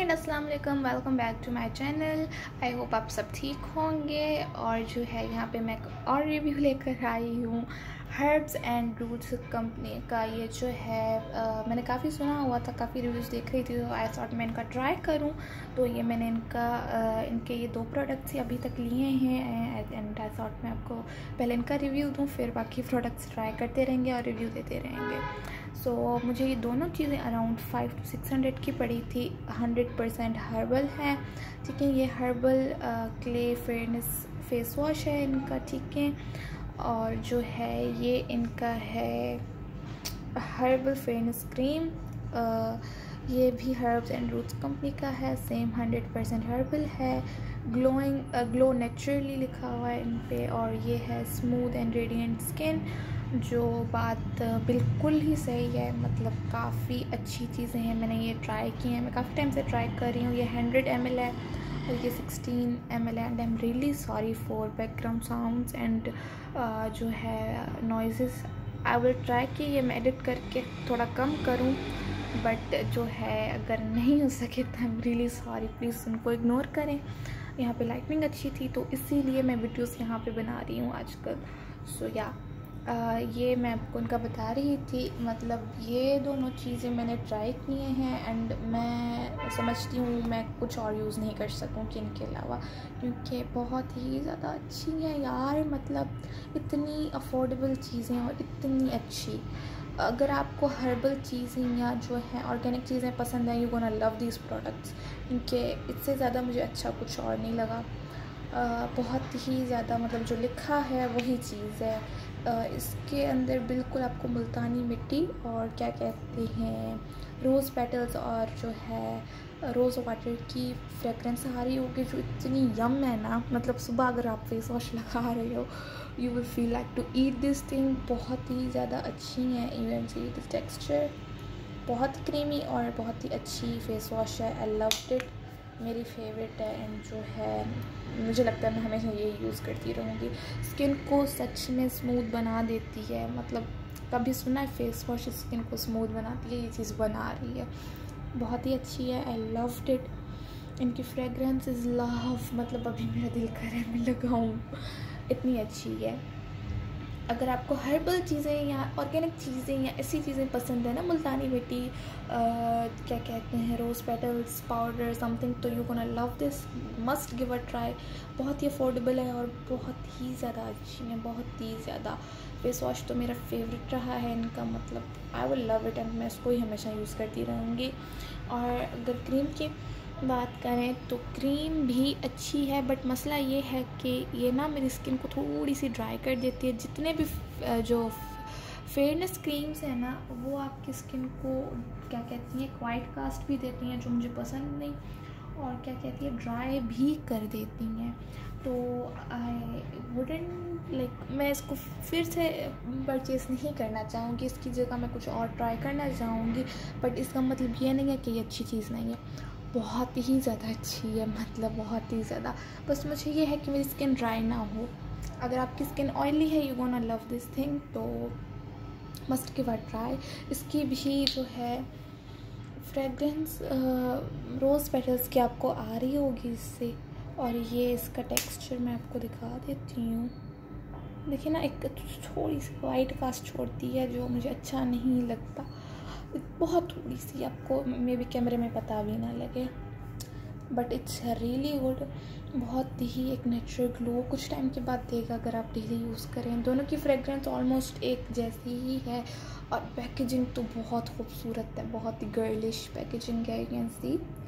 And अस्सलाम वालेकुम, welcome back to my channel. I hope आप सब ठीक होंगे। और जो है यहाँ पे मैं और रिव्यू लेकर आई हूँ हर्ब्स एंड रूट्स कंपनी का। ये जो है मैंने काफ़ी सुना हुआ था, काफ़ी रिव्यूज़ देख रही थी, तो आई थॉट मैं इनका ट्राई करूँ। तो ये मैंने इनके ये 2 प्रोडक्ट्स ही अभी तक लिए हैं एंड आई थॉट मैं आपको पहले इनका रिव्यू दूँ, फिर बाकी प्रोडक्ट्स ट्राई करते रहेंगे और रिव्यू देते रहेंगे। सो मुझे ये दोनों चीज़ें अराउंड 500 to 600 की पड़ी थी। 100% हर्बल है, ठीक है। ये herbal clay fairness face wash है इनका, ठीक है। और जो है ये इनका है हर्बल फेयरनेस क्रीम। ये भी हर्ब्स एंड रूट्स कंपनी का है, सेम 100% हर्बल है। ग्लो नेचुरली लिखा हुआ है इन पे। और ये है स्मूथ एंड रेडिएंट स्किन, जो बात बिल्कुल ही सही है। मतलब काफ़ी अच्छी चीज़ें हैं, मैंने ये ट्राई की हैं, मैं काफ़ी टाइम से ट्राई कर रही हूँ। ये 100 ml है और ये 16 ml है। And I am really sorry for background sounds and जो है नॉइज़ेस। आई विल ट्राई कि ये मैं एडिट करके थोड़ा कम करूँ, बट जो है अगर नहीं हो सके तो I am really sorry, please उनको इग्नोर करें। यहाँ पे लाइटनिंग अच्छी थी तो इसीलिए मैं वीडियोस यहाँ पे बना रही हूँ आजकल। सो या ये मैं आपको उनका बता रही थी। मतलब ये दोनों चीज़ें मैंने ट्राई किए हैं एंड मैं समझती हूँ मैं कुछ और यूज़ नहीं कर सकूँगी इनके अलावा, क्योंकि बहुत ही ज़्यादा अच्छी है यार। मतलब इतनी अफोर्डेबल चीज़ें और इतनी अच्छी। अगर आपको हर्बल चीज़ें या जो है ऑर्गेनिक चीज़ें पसंद हैं, you gonna love these products, क्योंकि इससे ज़्यादा मुझे अच्छा कुछ और नहीं लगा। बहुत ही ज़्यादा मतलब जो लिखा है वही चीज़ है। इसके अंदर बिल्कुल आपको मुल्तानी मिट्टी और क्या कहते हैं रोज़ पेटल्स और जो है रोज़ वाटर की फ्रेगरेंस आ रही होगी, जो इतनी यम है ना। मतलब सुबह अगर आप फेस वॉश लगा रहे हो, you will feel like to eat this thing. बहुत ही ज़्यादा अच्छी है। इवन सी दिस टेक्सचर बहुत क्रीमी और बहुत ही अच्छी फेस वॉश है। आई लव्ड इट, मेरी फेवरेट है। एंड जो है मुझे लगता है मैं हमेशा ये यूज़ करती रहूँगी। स्किन को सच में स्मूथ बना देती है। मतलब कभी सुना है फेस वॉश स्किन को स्मूथ बनाती है, ये चीज़ बना रही है। बहुत ही अच्छी है, आई लव्ड इट। इनकी फ्रेगरेंस इज़ लव। मतलब अभी मेरा दिल कर रहा है मैं लगाऊँ, इतनी अच्छी है। अगर आपको हर्बल चीज़ें या ऑर्गेनिक चीज़ें या ऐसी चीज़ें पसंद है ना, मुल्तानी मिट्टी, क्या कहते हैं रोज़ पेटल्स पाउडर समथिंग, तो you gonna love this, must give a try. बहुत ही अफोर्डेबल है और बहुत ही ज़्यादा अच्छी है, बहुत ही ज़्यादा। फेस वॉश तो मेरा फेवरेट रहा है इनका। मतलब I will love it and मैं इसको ही हमेशा यूज़ करती रहूँगी। और अगर क्रीम की बात करें तो क्रीम भी अच्छी है, बट मसला ये है कि ये ना मेरी स्किन को थोड़ी सी ड्राई कर देती है। जितने भी जो फेयरनेस क्रीम्स है ना, वो आपकी स्किन को क्या कहती हैं वाइट कास्ट भी देती हैं, जो मुझे पसंद नहीं, और क्या कहती है ड्राई भी कर देती हैं। तो आई वुडंट लाइक, मैं इसको फिर से परचेज़ नहीं करना चाहूँगी। इसकी जगह मैं कुछ और ट्राई करना चाहूँगी, बट इसका मतलब ये नहीं है कि ये अच्छी चीज़ नहीं है। बहुत ही ज़्यादा अच्छी है, मतलब बहुत ही ज़्यादा। बस मुझे ये है कि मेरी स्किन ड्राई ना हो। अगर आपकी स्किन ऑयली है, you gonna love this thing, तो मस्ट गिव अ ट्राई। इसकी भी जो है फ्रेगरेंस रोज़ पेटल्स की आपको आ रही होगी इससे। और ये इसका टेक्सचर मैं आपको दिखा देती हूँ। देखिए ना, एक थोड़ी सी वाइट कास्ट छोड़ती है, जो मुझे अच्छा नहीं लगता। बहुत थोड़ी सी, आपको मे बी कैमरे में पता भी ना लगे, बट इट्स रियली गुड। बहुत ही एक नेचुरल ग्लो कुछ टाइम के बाद देगा अगर आप डेली यूज़ करें। दोनों की फ्रेगरेंस ऑलमोस्ट एक जैसी ही है। और पैकेजिंग तो बहुत खूबसूरत है, बहुत ही गर्लिश पैकेजिंग है। यू कैन सी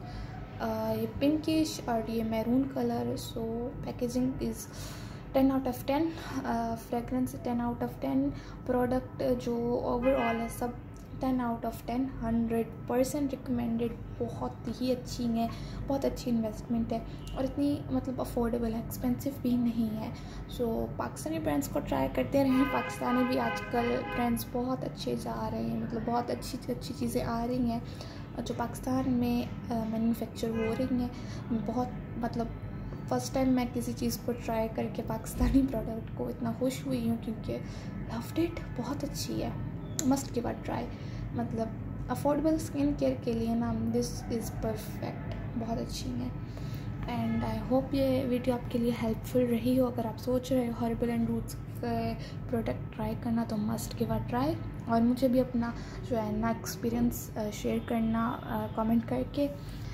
ये पिंकिश और ये maroon colour. So packaging is 10 out of 10। Fragrance 10 out of 10। Product जो ओवरऑल है सब 10 out of 10, 100% रिकमेंडेड। बहुत ही अच्छी है, बहुत अच्छी इन्वेस्टमेंट है और इतनी मतलब अफोर्डेबल है, एक्सपेंसिव भी नहीं है। सो पाकिस्तानी ब्रांड्स को ट्राई करते रहें। पाकिस्तानी भी आजकल ब्रांड्स बहुत अच्छे जा रहे हैं, मतलब बहुत अच्छी अच्छी चीज़ें आ रही हैं जो पाकिस्तान में मैन्युफैक्चर हो रही हैं। बहुत मतलब फ़र्स्ट टाइम मैं किसी चीज़ को ट्राई करके पाकिस्तानी प्रोडक्ट को इतना खुश हुई हूँ, क्योंकि लव्ड इट, बहुत अच्छी है, मस्ट गिव अ ट्राई। मतलब अफोर्डेबल स्किन केयर के लिए ना दिस इज़ परफेक्ट। बहुत अच्छी हैं। एंड आई होप ये वीडियो आपके लिए हेल्पफुल रही हो। अगर आप सोच रहे हो हर्बल एंड रूट्स के प्रोडक्ट ट्राई करना तो मस्ट गिव अ ट्राई, और मुझे भी अपना जो है ना एक्सपीरियंस शेयर करना कमेंट करके।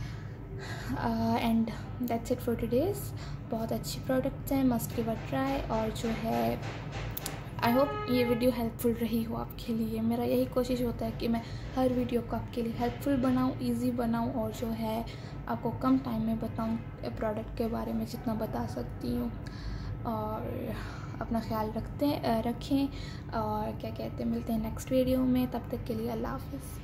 And that's it for today's. बहुत अच्छी प्रोडक्ट्स हैं, मस्ट गिव अ ट्राई। और जो है आई होप ये वीडियो हेल्पफुल रही हो आपके लिए। मेरा यही कोशिश होता है कि मैं हर वीडियो को आपके लिए हेल्पफुल बनाऊं, इजी बनाऊं, और जो है आपको कम टाइम में बताऊं प्रोडक्ट के बारे में जितना बता सकती हूँ। और अपना ख्याल रखें, और क्या कहते हैं, मिलते हैं नेक्स्ट वीडियो में। तब तक के लिए अल्लाह हाफ़िज़।